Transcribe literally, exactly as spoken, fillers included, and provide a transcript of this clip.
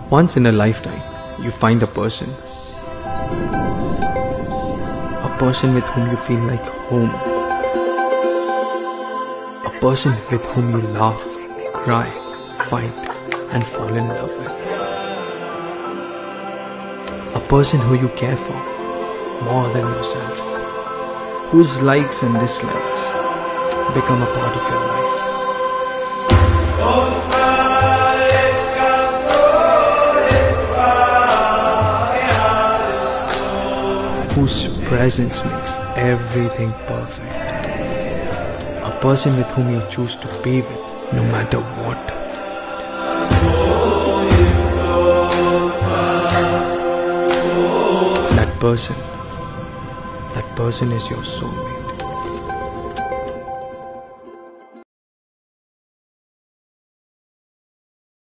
Once in a lifetime, you find a person. A person with whom you feel like home. A person with whom you laugh, cry, fight, and fall in love with. A person who you care for more than yourself. Whose likes and dislikes become a part of your life. Whose presence makes everything perfect. A person with whom you choose to be with no matter what. That person, that person is your soulmate.